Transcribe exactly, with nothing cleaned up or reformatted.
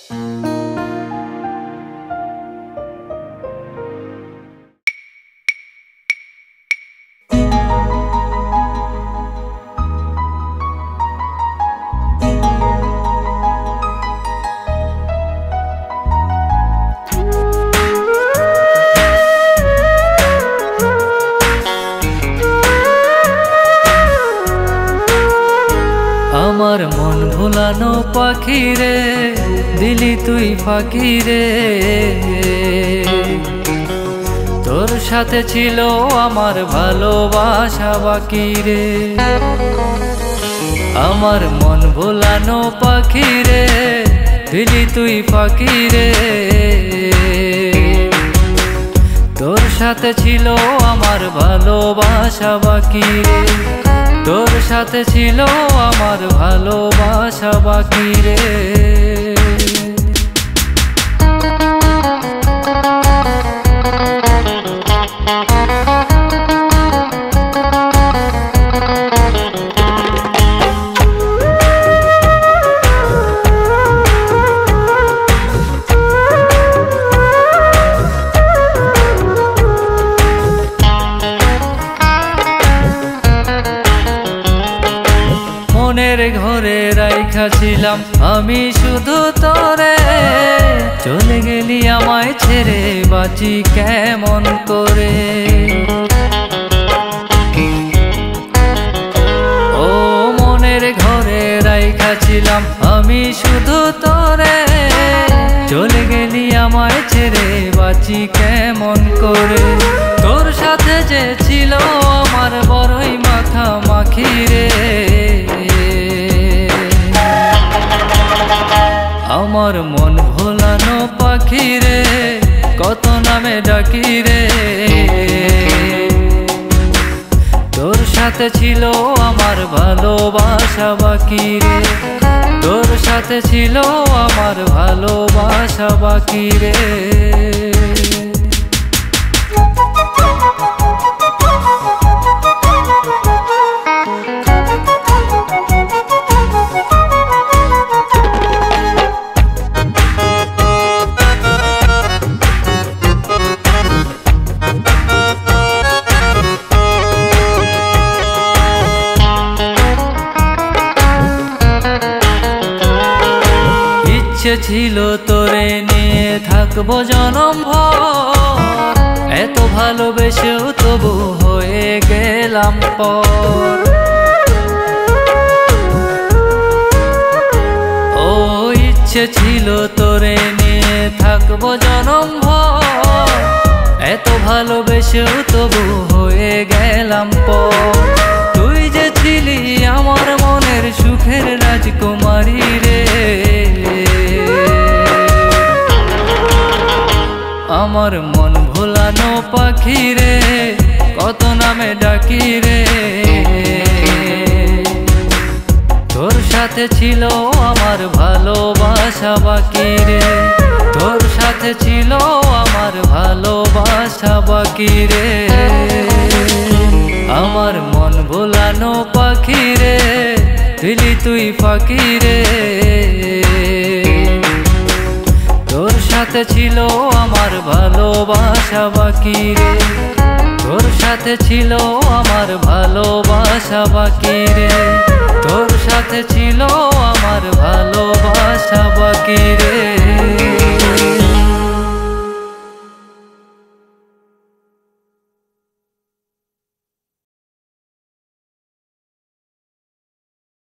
আমার মন ভোলানো পাখি রে, দিলি তুই ফাঁকি রে। তোর সাথে ছিল আমার ভালোবাসা বাকি রে। আমার মন ভোলানো পাখি রে, দিলি তুই ফাঁকি রে। তোর সাথে ছিল আমার ভালোবাসা বাকি রে। তোর সাথে ছিল আমার ভালোবাসা বাকি রে। মনের ঘরে রাইখা ছিলাম আমি শুধু তোরে, চলে গেলি আমায় ছেড়ে বাঁচি কেমন করে। ও মনের ঘরে রাইখা ছিলাম আমি শুধু তোরে, চলে গেলি আমায় ছেড়ে বাঁচি কেমন করে। তোর সাথে যে ছিল আমার বড়ই মাথা মাখি রে। আমার মন ভোলানো পাখি রে, কত নামে ডাকি রে। তোর সাথে ছিল আমার ভালোবাসা বাকি রে। তোর সাথে ছিল আমার ভালোবাসা বাকি রে। ইচ্ছে ছিল তোরে নিয়ে থাকবো জনম ভর, এত ভালোবেসেও তবু হয়ে গেলাম পর। ও ইচ্ছে ছিল তোরে নিয়ে থাকবো জনম ভর, এত ভালোবেসেও তবু হয়ে গেলাম পর। তুই যে ছিলি আমার মনের সুখের রাজকুমারী রে। আমার মন ভোলানো পাখি রে, কত নামে ডাকি রে। তোর সাথে ছিল আমার ভালোবাসা বাকি রে। তোর সাথে ছিল আমার ভালোবাসা বাকি রে। আমার মন ভোলানো পাখি রে, দিলি তুই ফাঁকি রে। তোর সাথে ছিল আমার ভালোবাসা বাকি রে। তোর সাথে ছিল আমার ভালোবাসা বাকি রে। তোর সাথে ছিল আমার ভালোবাসা বাকি।